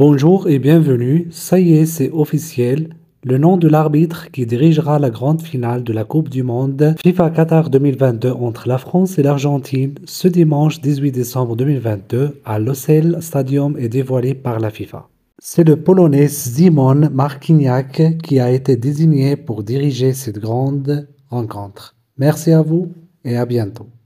Bonjour et bienvenue, ça y est, c'est officiel. Le nom de l'arbitre qui dirigera la grande finale de la Coupe du Monde FIFA Qatar 2022 entre la France et l'Argentine ce dimanche 18 décembre 2022 à Losail Stadium est dévoilé par la FIFA. C'est le Polonais Szymon Marciniak qui a été désigné pour diriger cette grande rencontre. Merci à vous et à bientôt.